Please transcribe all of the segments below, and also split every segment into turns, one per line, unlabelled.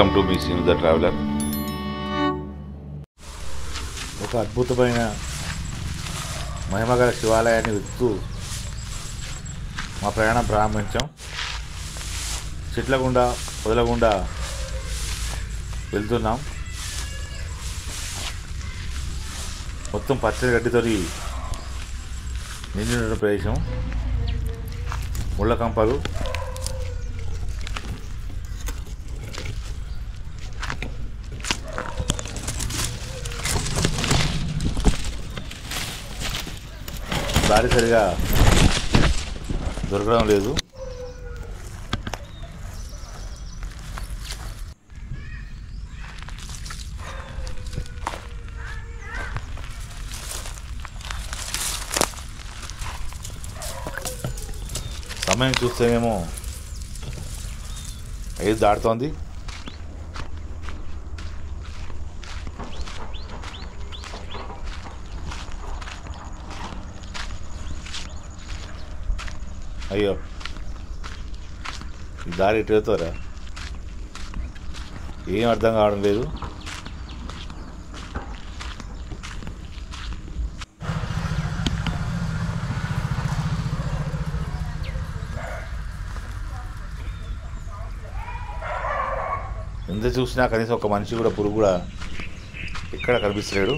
Welcome to మీ Seenu the traveller.
ఒక అద్భుతమైన మహిమగల శివాలయాన్ని వెతుకుతూ మా ప్రయాణం ప్రారంభించాం. చెట్ల గుండా పొదల గుండా వెళ్తున్నాం. మొత్తం పచ్చడి గడ్డితో నిండిన ప్రదేశం, ముళ్ళ కంపలు, దారి సరిగా దొరకడం లేదు. సమయం చూస్తేనేమో 5 దాటుతోంది. అయ్యో, ఈ దారి ఎటు వెళ్తారా? ఏం అర్థం కావడం లేదు. ఎంత చూసినా కనీసం ఒక మనిషి కూడా, పురుగు కూడా ఎక్కడ కనిపిస్తలేడు.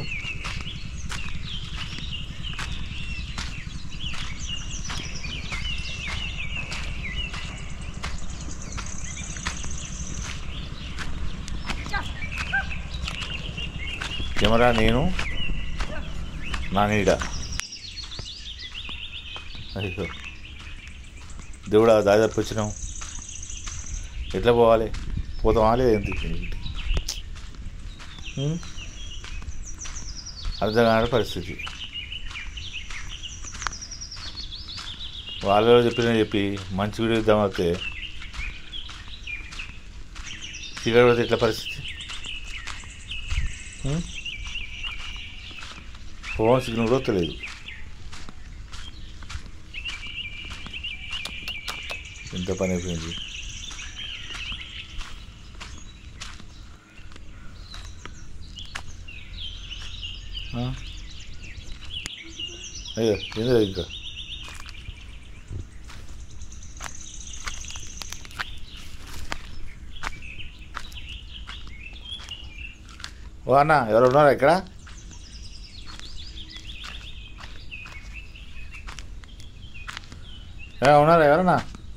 కెమెరా నేను, నా నీడ. అయ్యో దేవుడా, దారి తప్పి వచ్చినాం. ఎట్లా పోవాలి? పోతామా లేదా? ఎంత అర్థం కాని పరిస్థితి. వాళ్ళు చెప్పి మంచి వీడియో ఇద్దామైతే సిగరెట్ పడితే ఎట్లా పరిస్థితి? ఫోన్ సిగ్నల్ కూడా తెలియదు. ఎంత పని అయిపోయింది. అయ్యో ఏందో ఇంకా ఓ అన్న, ఎవరు ఉన్నారా ఇక్కడ? ఉన్నారా ఎవరన్నా?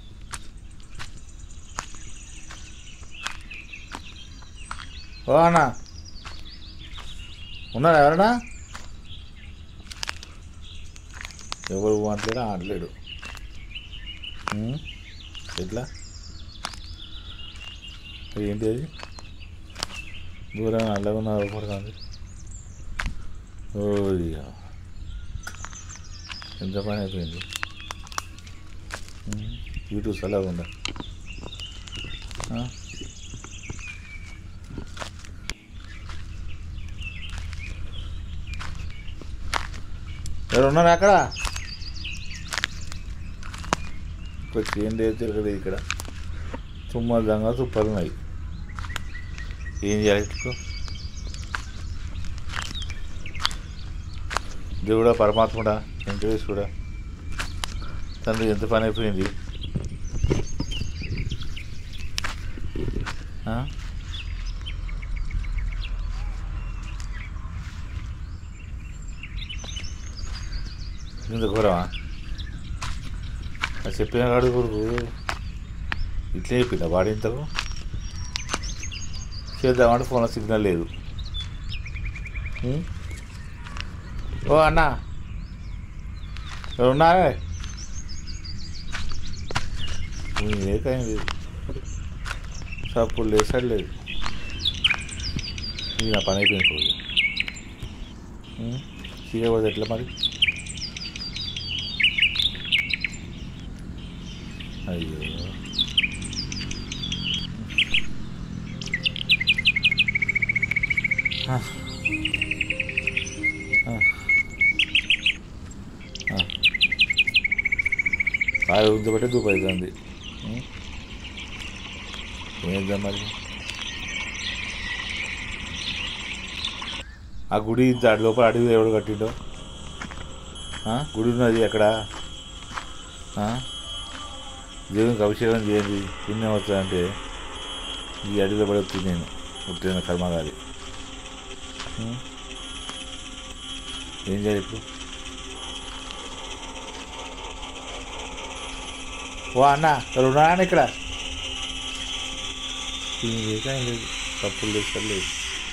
ఓ అన్న, ఉన్నారా ఎవరన్నా? ఎవరు మాట్లాడా ఆడలేడు. ఎట్లా? ఏంటి అది? దూరం అల్లగా పడుతుంది. ఓ ఎంత పని అయిపోయింది. యూట్యూబ్ అలాగా ఉందా? ఎవరు ఉన్నారా అక్కడ? ఏం లేదు ఇక్కడ. తుమ్మదంగా తుప్పలు ఉన్నాయి. ఏం చేయాలి ఇప్పుడు? దేవుడా, పరమాత్ముడా, వెంకటేశ్వరుడా, తండ్రి, ఎంత పని అయిపోయింది. ఇంత ఘోరమా? చెప్పిన కాడు కొడుకు ఇట్లే చెప్పిన వాడి ఇంతకు చేద్దామంటే ఫోన్లో సిగ్నల్ లేదు. ఓ అన్న, ఎవరు ఉన్నారే? ఏకాయం లేదు, సప్పుడు లేసాడు లేదు. ఇది నా పని అయిపోయింది. పోయి చీరపోతే ఎట్లా మరి? అయ్యో, కాయ ఉంచబట్టే దూపు అవుతుంది. ఏం చేద్దాం మరి? ఆ గుడి దాని లోపల అడవి ఎవడు కట్టిండో? గుడి ఉన్నది అక్కడ. దేవునికి అభిషేకం చేయండి పుణ్యం వస్తుందంటే ఈ అడవిలో పడుతుంది. నేను పుట్టిన కర్మగాలి. ఏం చేయాలి ఇప్పుడు? ఓ అన్న రుణాన్ని ఇక్కడ లేదు, తప్పులు లేదు.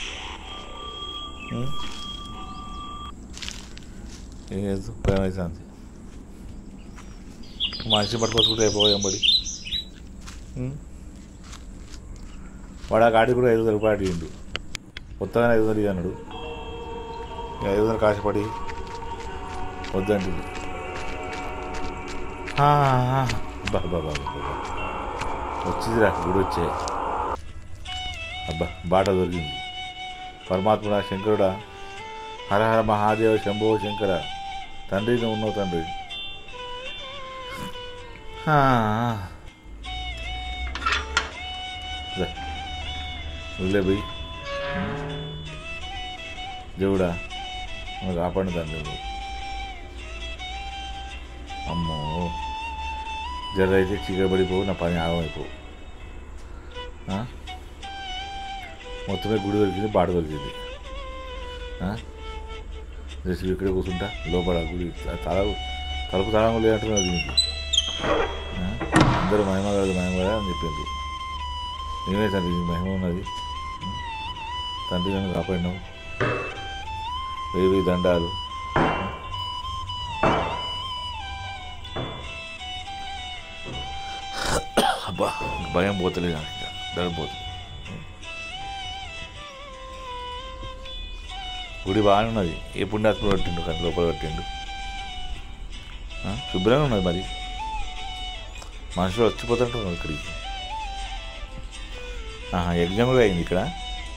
ఏం లేదు, భయం అవుతుంది. మనిషి పట్టుకొచ్చుకుంటే అయిపోయాం బడి. వాడు ఆ గాడి కూడా 500 రూపాయలు అడిగిండు. కొత్తగానే 500 అన్నాడు. 500 కాశపడి వద్దంటుంది. బాబా వచ్చిందిరా గుడి వచ్చే. అబ్బా బాట దొరికింది. పరమాత్ముడా, శంకరుడా, హరహర మహాదేవ శంభో శంకర, తండ్రి నువ్వు ఉన్నావు తండ్రి. పోయి దేవుడా నువ్వు కాపాడు తండ్రి. నువ్వు అమ్మో జర అయితే చీకబడిపోవు, నా పని ఆగమైపోవు. మొత్తమే గుడి దొరికింది, బాట దొరికింది. జస్ట్ ఇక్కడే కూర్చుంటా. లోపల గుడి తలుపు తాళం లేదంటున్నారు దీనికి. అందరూ మహిమ కాదు అని చెప్పిండ్రు. నేనే తండ్రి మహిమ ఉన్నది. తండ్రి నన్ను కాపాడినావు. 1000 దండాలు. అబ్బా భయం పోతలేదు నాకు, ఇంకా దడిపోతుంది. గుడి బాగానే ఉన్నది. ఏ పుణ్యాత్ముడు కట్టిండు కానీ లోపల కట్టిండు. శుభ్రంగా ఉన్నది. మరి మనుషులు వచ్చిపోతుంటున్నారు ఇక్కడికి. యజ్ఞం కూడా అయింది ఇక్కడ.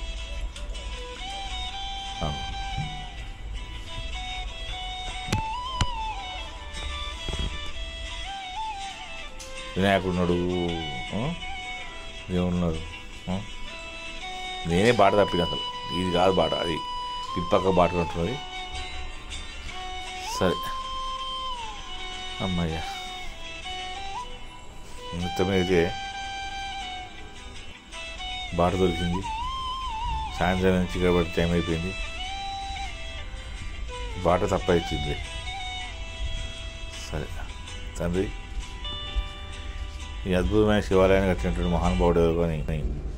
వినాయకుడు ఉన్నాడు, దేవుడున్నాడు. నేనే బాట తప్పిన అసలు. ఇది కాదు బాట, అది ఇటుపక్క బాట ఉంటున్నది. సరే అమ్మయ్య మొత్తమైతే బాట దొరికింది. సాయంత్రం నుంచి ఇక్కడ టైం అయిపోయింది. బాట తప్ప ఇచ్చింది. సరే తండ్రి, ఈ అద్భుతమైన శివాలయాన్ని కట్టినటువంటి మహానుభావుడు ఎవరు కానీ